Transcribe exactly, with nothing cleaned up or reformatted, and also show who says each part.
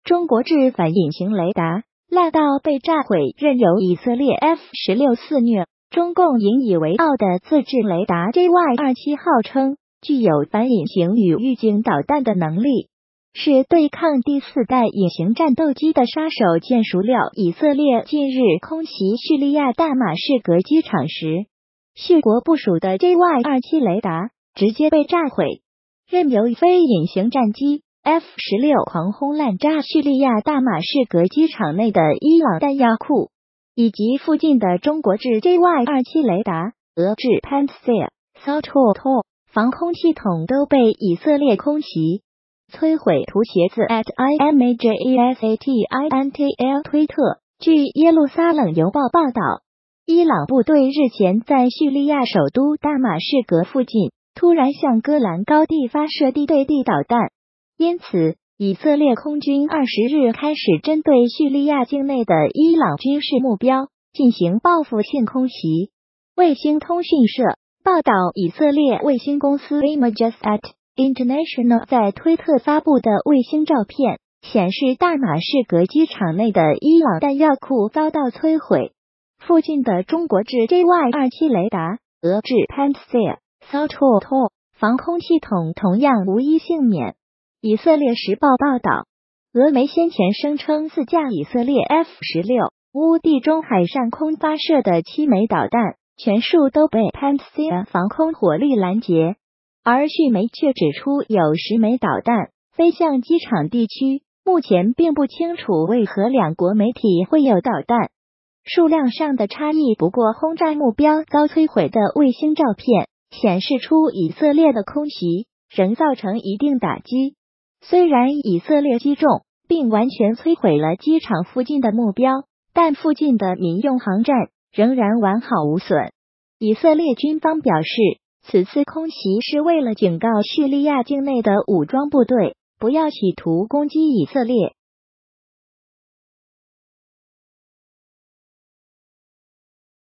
Speaker 1: 中国制反隐形雷达烂到被炸毁，任由以色列 F 十六 肆虐。中共引以为傲的自制雷达 J Y 二十七号称具有反隐形与预警导弹的能力，是对抗第四代隐形战斗机的杀手锏。孰料以色列近日空袭叙利亚大马士革机场时，叙国部署的 J Y 二十七 雷达直接被炸毁，任由非隐形战机 F 十六 狂轰滥炸叙利亚大马士革机场内的伊朗弹药库，以及附近的中国制 J Y 二十七 雷达、俄制 Pantsir、Salto 防空系统都被以色列空袭摧毁。图鞋子 at imajesatintl 推特。据耶路撒冷邮报报道，伊朗部队日前在叙利亚首都大马士革附近突然向戈兰高地发射地对地导弹，因此以色列空军二十日开始针对叙利亚境内的伊朗军事目标进行报复性空袭。卫星通讯社报道，以色列卫星公司 Imagesat International 在推特发布的卫星照片显示，大马士革机场内的伊朗弹药库遭到摧毁，附近的中国制 J Y 二十七 雷达、俄制 Pantsir、Salto 防空系统同样无一幸免。以色列时报报道，俄媒先前声称四架以色列 F 十六 乌地中海上空发射的七枚导弹全数都被 Pantsir 防空火力拦截，而叙媒却指出有十枚导弹飞向机场地区，目前并不清楚为何两国媒体会有导弹数量上的差异。不过轰炸目标遭摧毁的卫星照片显示出以色列的空袭仍造成一定打击，虽然以色列击中并完全摧毁了机场附近的目标，但附近的民用航站仍然完好无损。以色列军方表示，此次空袭是为了警告叙利亚境内的武装部队不要企图攻击以色列。